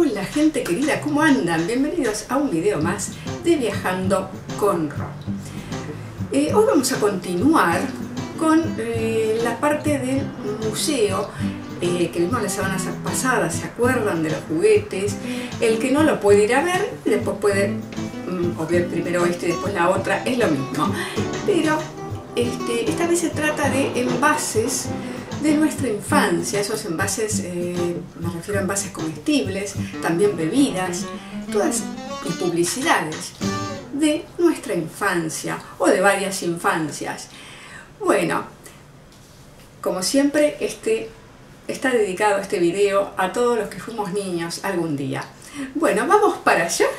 Hola gente querida, ¿cómo andan? Bienvenidos a un video más de Viajando con Ro. Hoy vamos a continuar con la parte del museo que vimos la semana pasada. ¿Se acuerdan de los juguetes? El que no lo puede ir a ver, después puede o ver primero este y después la otra, es lo mismo. Pero esta vez se trata de envases de nuestra infancia, esos envases, me refiero a envases comestibles, también bebidas, todas y publicidades de nuestra infancia o de varias infancias. Bueno, como siempre, está dedicado este video a todos los que fuimos niños algún día. Bueno, vamos para allá.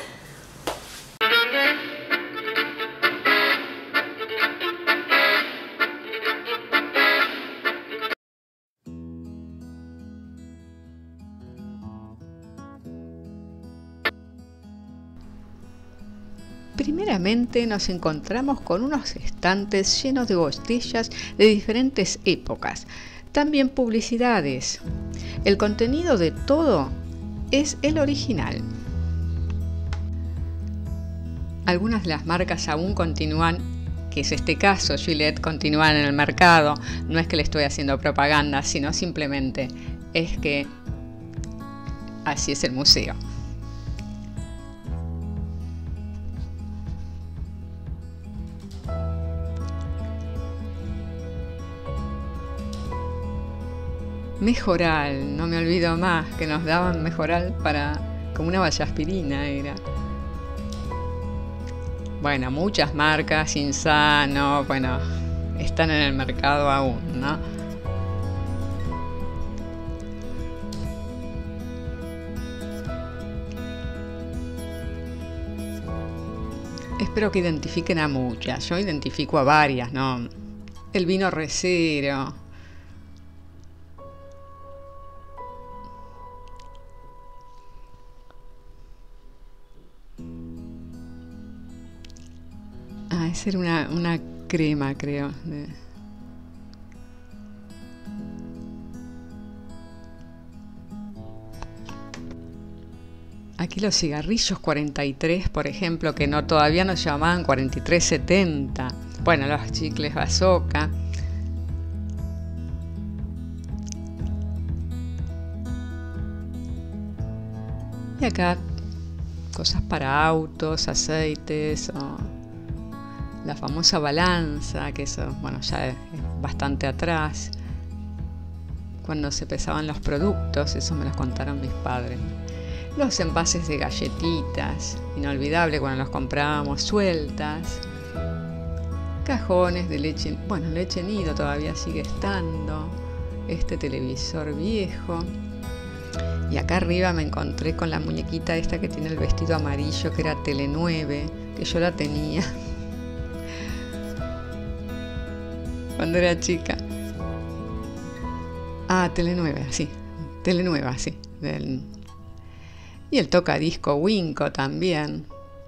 Primeramente nos encontramos con unos estantes llenos de botellas de diferentes épocas, también publicidades. El contenido de todo es el original. Algunas de las marcas aún continúan, que es este caso, Gillette, continúan en el mercado. No es que le estoy haciendo propaganda, sino simplemente es que así es el museo. Mejoral, no me olvido más que nos daban Mejoral para como una vallaspirina era. Bueno, muchas marcas, Insano, bueno, están en el mercado aún, ¿no? Espero que identifiquen a muchas. Yo identifico a varias, ¿no? El vino recero. Esa era una crema, creo. Aquí los cigarrillos 43, por ejemplo, que no todavía nos llamaban 4370. Bueno, los chicles Bazooka. Y acá cosas para autos, aceites o la famosa balanza, que eso, bueno, ya es bastante atrás, cuando se pesaban los productos, eso me los contaron mis padres. Los envases de galletitas, inolvidable cuando los comprábamos sueltas. Cajones de leche, bueno, leche nido todavía sigue estando. Este televisor viejo. Y acá arriba me encontré con la muñequita esta que tiene el vestido amarillo, que era Tele9, que yo la tenía cuando era chica. Tele9, sí. Tele9, sí. Y el tocadisco Winco también.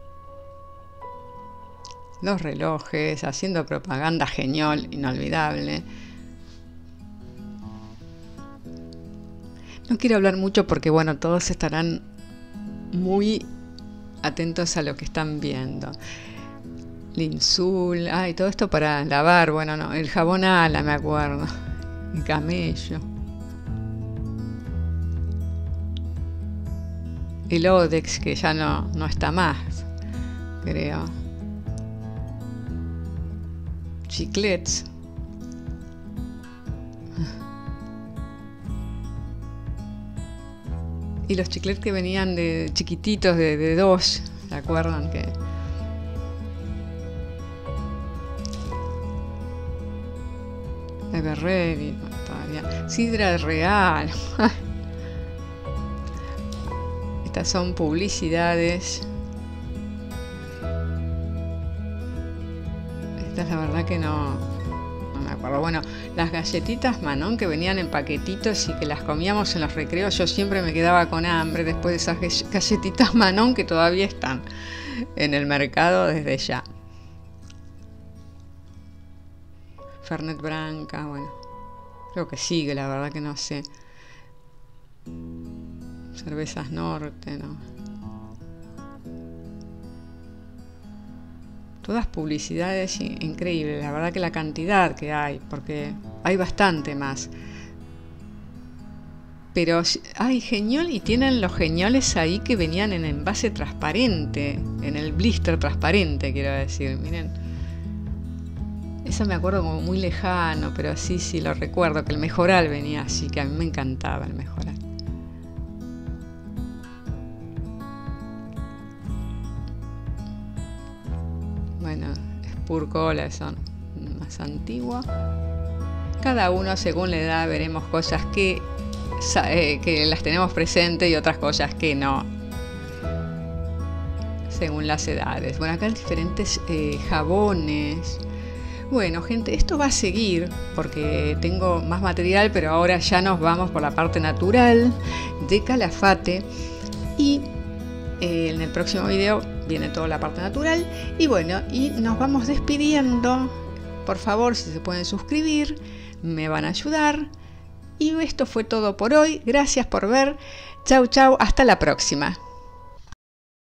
Los relojes, haciendo propaganda genial, inolvidable. No quiero hablar mucho porque, bueno, todos estarán muy atentos a lo que están viendo. Linsul, y todo esto para lavar, bueno, no, el jabón Ala, me acuerdo, el camello, el Odex, que ya no está más, creo, chiclets, y los chiclets que venían de chiquititos de dos, ¿se acuerdan? Que Everready, todavía. Sidra Real. Estas son publicidades. Estas la verdad que no me acuerdo. Bueno, las galletitas Manon que venían en paquetitos y que las comíamos en los recreos. Yo siempre me quedaba con hambre después de esas galletitas Manon que todavía están en el mercado desde ya. Fernet Branca, bueno, creo que sigue, la verdad que no sé. Cervezas Norte, ¿no? Todas publicidades increíbles, la verdad que la cantidad que hay, porque hay bastante más. Pero hay Geniol, y tienen los Genioles ahí que venían en envase transparente, en el blister transparente, quiero decir, miren. Eso me acuerdo como muy lejano, pero sí lo recuerdo, que el Mejoral venía así, que a mí me encantaba el Mejoral. Bueno, Spur Cola son más antiguas. Cada uno según la edad veremos cosas que las tenemos presentes y otras cosas que no, según las edades. Bueno, acá hay diferentes jabones. Bueno, gente, esto va a seguir porque tengo más material, pero ahora ya nos vamos por la parte natural de Calafate, y en el próximo video viene toda la parte natural. Y bueno, y nos vamos despidiendo. Por favor, si se pueden suscribir, me van a ayudar. Y esto fue todo por hoy. Gracias por ver. Chau, chau. Hasta la próxima.